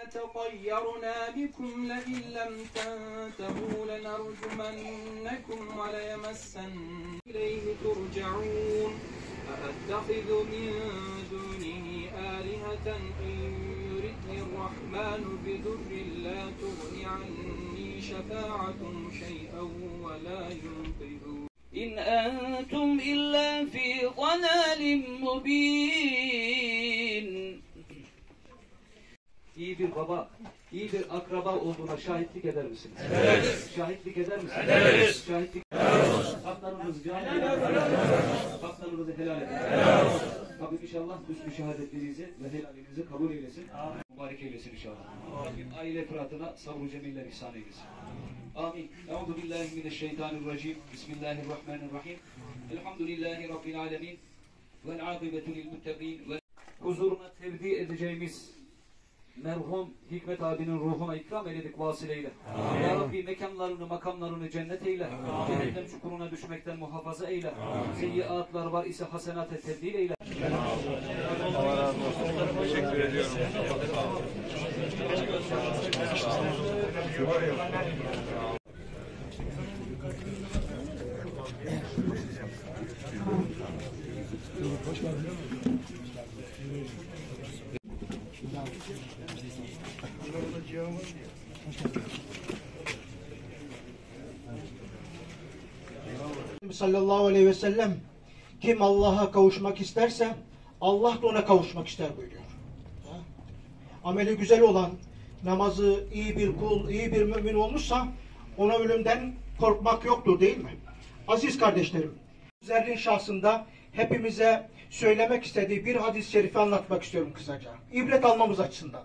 طيرنا بكم لئن لم تنتهوا لنرجمنكم وليمسن إليه ترجعون أأتخذ من دونه آلهة إن يردني الرحمن بضر لا تغن عني شفاعتهم شيئا ولا ينقذون إن أنتم إلا في ضلال مبين. İyi bir baba, iyi bir akraba olduğuna şahitlik eder misiniz? Evet. Şahitlik eder misiniz? Evet. Şahitlik haklarınızı helal edin. Haklarınızı helal edin. Rabbim inşallah üstü şehadetlerinizi ve helalinizi kabul eylesin. Mübarek eylesin inşallah. Rabbim aile fıratına sabr-ı cemiller ihsan eylesin. Amin. Euzubillahimineşşeytanirracim. Bismillahirrahmanirrahim. Elhamdülillahi Rabbil alemin. Vel âkıbetu lil muttaqin. Huzuruna tevdi edeceğimiz merhum Hikmet abinin ruhuna ikram eyledik vasileyle. Ya Rabbi mekanlarını, makamlarını cennet eyle. Cehennem çukuruna düşmekten muhafaza eyle. Seyyiatlar var ise hasenata tebdil eyle. Allah razı olsun. Teşekkür ediyorum. Sallallahu aleyhi ve sellem kim Allah'a kavuşmak isterse Allah da ona kavuşmak ister buyuruyor. Ameli güzel olan, namazı iyi bir kul, iyi bir mümin olmuşsa ona ölümden korkmak yoktur değil mi? Aziz kardeşlerim, Zerrin şahsında hepimize söylemek istediği bir hadis-i şerifi anlatmak istiyorum kısaca. İbret almamız açısından.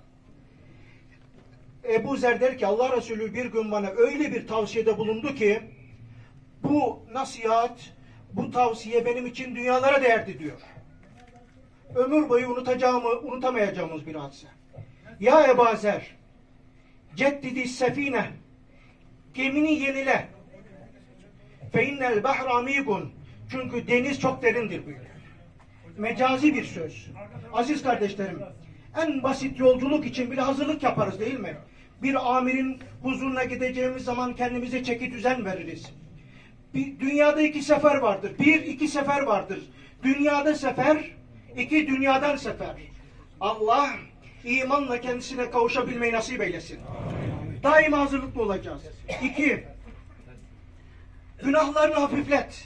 Ebu Zer der ki Allah Resulü bir gün bana öyle bir tavsiyede bulundu ki bu nasihat, bu tavsiye benim için dünyalara değerdi diyor. Ömür boyu unutamayacağımız bir hadise. Ya Ebu Zer, ceddidi sefine, gemini yenile. Fe innel bahr amigun, çünkü deniz çok derindir buyuruyor. Mecazi bir söz. Aziz kardeşlerim, en basit yolculuk için bile hazırlık yaparız değil mi? Bir amirin huzuruna gideceğimiz zaman kendimize çeki düzen veririz. Dünyada iki sefer vardır. Bir, iki sefer vardır. Dünyada sefer, iki dünyadan sefer. Allah imanla kendisine kavuşabilmeyi nasip eylesin. Daima hazırlıklı olacağız. İki, günahlarını hafiflet.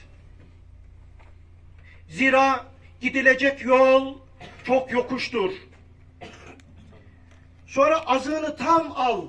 Zira gidilecek yol çok yokuştur. Sonra azığını tam al.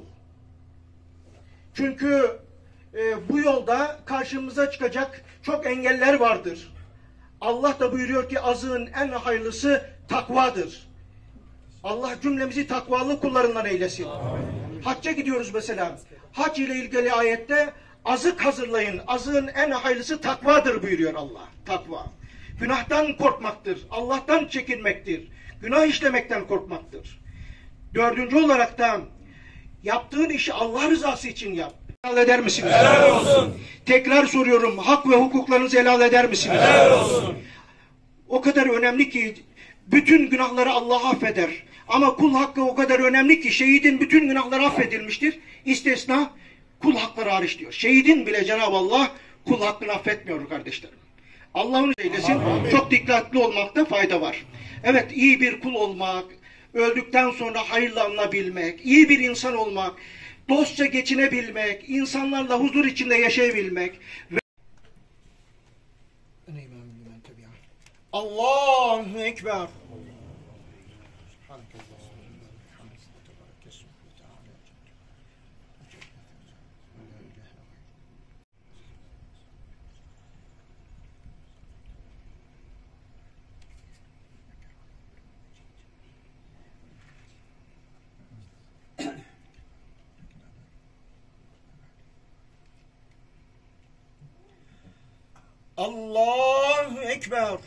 Çünkü bu yolda karşımıza çıkacak çok engeller vardır. Allah da buyuruyor ki azığın en hayırlısı takvadır. Allah cümlemizi takvalı kullarından eylesin. Hacca gidiyoruz mesela. Hac ile ilgili ayette azık hazırlayın. Azığın en hayırlısı takvadır buyuruyor Allah. Takva. Günahtan korkmaktır. Allah'tan çekinmektir. Günah işlemekten korkmaktır. Dördüncü olarak da yaptığın işi Allah rızası için yap. Helal eder misiniz? Helal olsun. Tekrar soruyorum. Hak ve hukuklarınızı helal eder misiniz? Helal olsun. O kadar önemli ki bütün günahları Allah affeder. Ama kul hakkı o kadar önemli ki şehidin bütün günahları affedilmiştir. İstisna kul hakları hariç diyor. Şehidin bile Cenab-ı Allah kul hakkını affetmiyor kardeşlerim. Allah'ın eylesin. Çok dikkatli olmakta fayda var. Evet, iyi bir kul olmak, öldükten sonra hayırla anılabilmek, iyi bir insan olmak, dostça geçinebilmek, insanlarla huzur içinde yaşayabilmek ve Allahu Ekber. Allahu Ekber.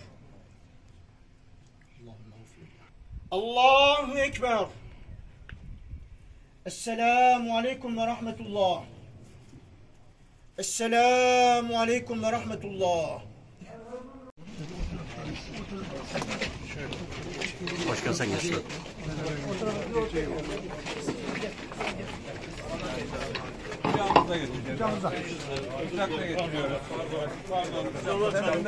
Allahu Ekber. Esselamu Aleyküm ve Rahmetullah. Esselamu Aleyküm ve Rahmetullah. Başkan sen geçsin. Kucağımıza getiriyoruz. Kucağımıza. Uçakla getiriyoruz. Pardon.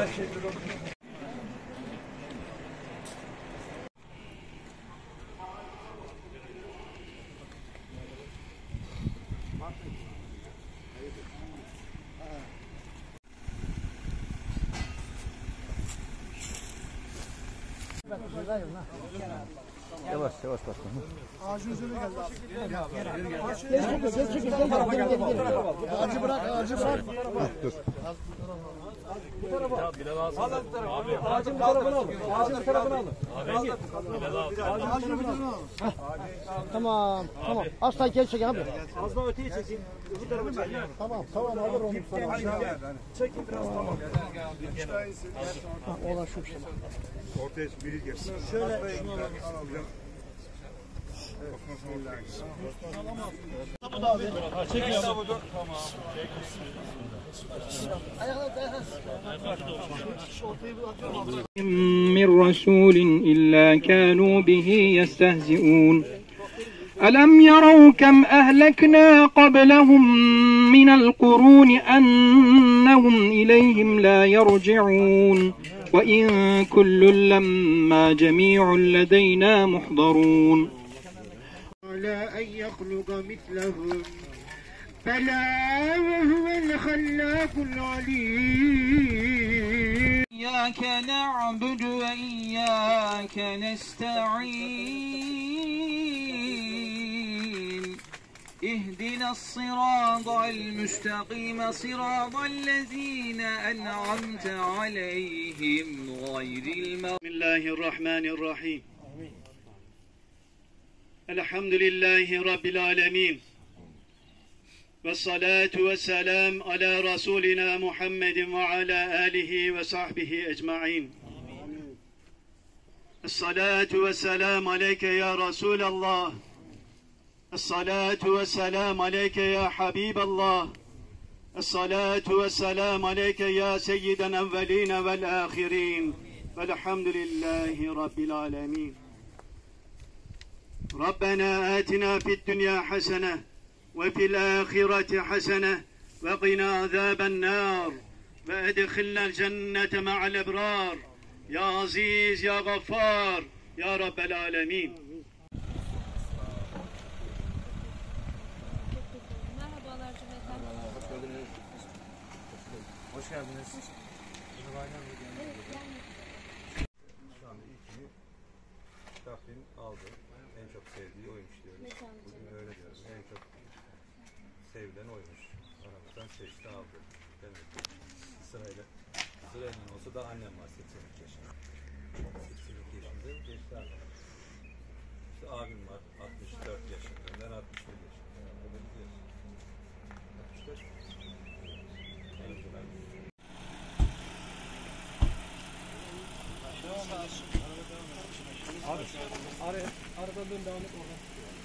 Yavaş yavaş başkanım. Ağacın üzerine geldi abi. Ağacı bırak, ağacı bırak. Dur. Bu tarafa. Abi, ağacın tarafını alın. Ağacın tarafını alın. Ağacın tarafını alın. Tamam, tamam. Az daha gel çekin abi. Az daha öteye çekin. Bu tarafa çekin. Tamam, tamam alır onu. Çekin biraz tamam. Olan şu işte. Ortaya biri gelsin. Şöyle şunu alalım. من رسول إلا كانوا به يستهزئون ألم يروا كم أهلكنا قبلهم من القرون أنهم إليهم لا يرجعون وإن كل لما جميع لدينا محضرون على أن يخلق مثلهم بلى وهو الخلاق العليم إياك نعبد وإياك نستعين اهدنا الصراط المستقيم صراط الذين أنعمت عليهم غير المغضوب بسم الله الرحمن الرحيم الحمد لله رب العالمين والصلاة والسلام على رسولنا محمد وعلى آله وصحبه أجمعين الصلاة والسلام عليك يا رسول الله الصلاة والسلام عليك يا حبيب الله الصلاة والسلام عليك يا سيد الأولين والآخرين والحمد لله رب العالمين ربنا آتنا في الدنيا حسنة وفي الآخرة حسنة وقنا عذاب النار وأدخلنا الجنة مع الأبرار يا عزيز يا غفار يا رب العالمين. Merhabalar Cüneyt Hanım. Hoş geldiniz. Şu anda ilkini Rabbim aldı. En çok sevdiği oymuş diyoruz. Bugün öyle diyoruz. En çok sevilen oymuş. Aramızdan seçti aldı. Demek ki sırayla olsa da annem var 82 yaşında. 82 yaşında geçti annem. İşte abim var 64 yaşında. Ben 61 yaşında. O da biliyorsun. 64 Abi, arada dön devam et oradan.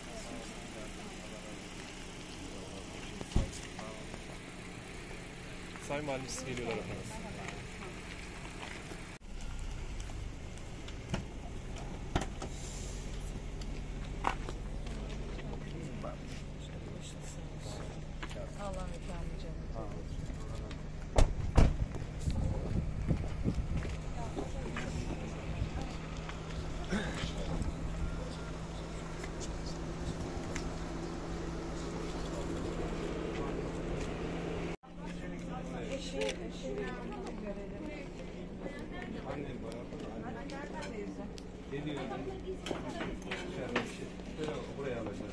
Sayın Mahallesi geliyorlar efendim. Allah mekanı cennet. Geliyor. Buraya alacağız.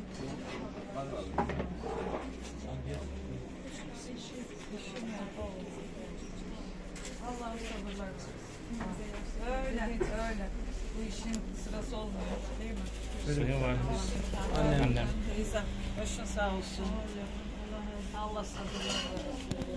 Allah sabırlar versin. Öyle, öyle. Bu işin sırası olmuyor, değil mi? Annem. Teyzem, başın sağ olsun. Allah sabırlar versin.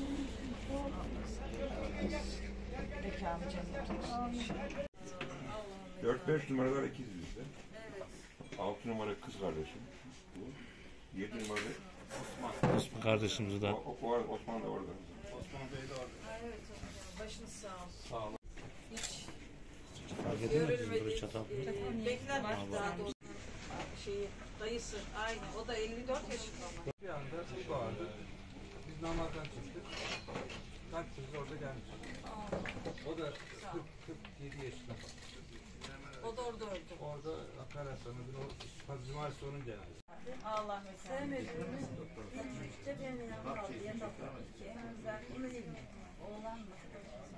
4-5 numaralar ikiz bizde. 6 numara kız kardeşim. 7 numara Osman kardeşimiz de. Osman da orada. Osman Bey de orada. Evet, başınız sağ olsun. Sağ olun. Hiç Fark edemediniz buraya çatal. beklenmedik daha doğrusu. şeyi, dayısı aynı. O da 54 yaşında ama. Bir anda bu vardı. Biz namazdan çıktık. Kalp krizi orada gelmiş. O da 47 yaşında. O da orada öldü. Orada operasyonu, cumartesi onun cenazesi. Allah mesela. Sevmediğimiz ilk üçte benim yanımda aldı. Yatakta. İki. Bunu değil mi? Oğlan mı?